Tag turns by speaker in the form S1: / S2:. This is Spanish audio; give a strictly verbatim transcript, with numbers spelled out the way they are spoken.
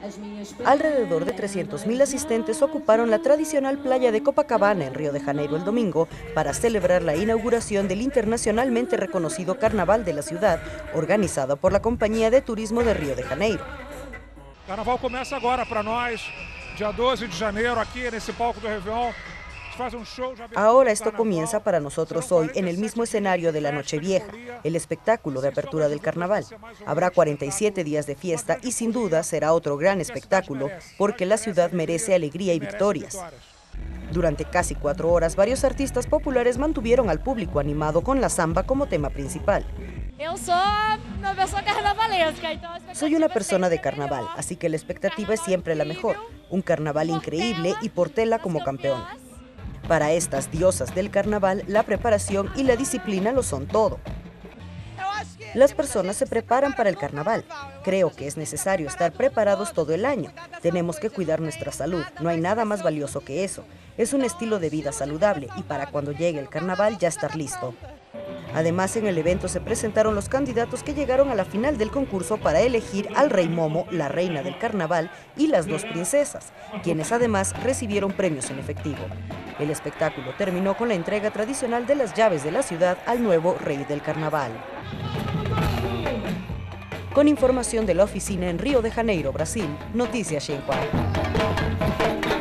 S1: Alrededor de trescientos mil asistentes ocuparon la tradicional playa de Copacabana en Río de Janeiro el domingo para celebrar la inauguración del internacionalmente reconocido Carnaval de la ciudad, organizado por la Compañía de Turismo de Río de Janeiro.
S2: O carnaval começa agora para nós, dia doce de janeiro, aqui nesse palco do Réveillon.
S1: Ahora esto comienza para nosotros hoy en el mismo escenario de la Nochevieja, el espectáculo de apertura del carnaval. Habrá cuarenta y siete días de fiesta y sin duda será otro gran espectáculo porque la ciudad merece alegría y victorias. Durante casi cuatro horas, varios artistas populares mantuvieron al público animado con la samba como tema principal. Soy una persona de carnaval, así que la expectativa es siempre la mejor. Un carnaval increíble y Portela como campeón. Para estas diosas del carnaval, la preparación y la disciplina lo son todo. Las personas se preparan para el carnaval. Creo que es necesario estar preparados todo el año. Tenemos que cuidar nuestra salud. No hay nada más valioso que eso. Es un estilo de vida saludable y para cuando llegue el carnaval ya estar listo. Además, en el evento se presentaron los candidatos que llegaron a la final del concurso para elegir al Rey Momo, la reina del carnaval, y las dos princesas, quienes además recibieron premios en efectivo. El espectáculo terminó con la entrega tradicional de las llaves de la ciudad al nuevo rey del carnaval. Con información de la oficina en Río de Janeiro, Brasil, Noticias Xinhua.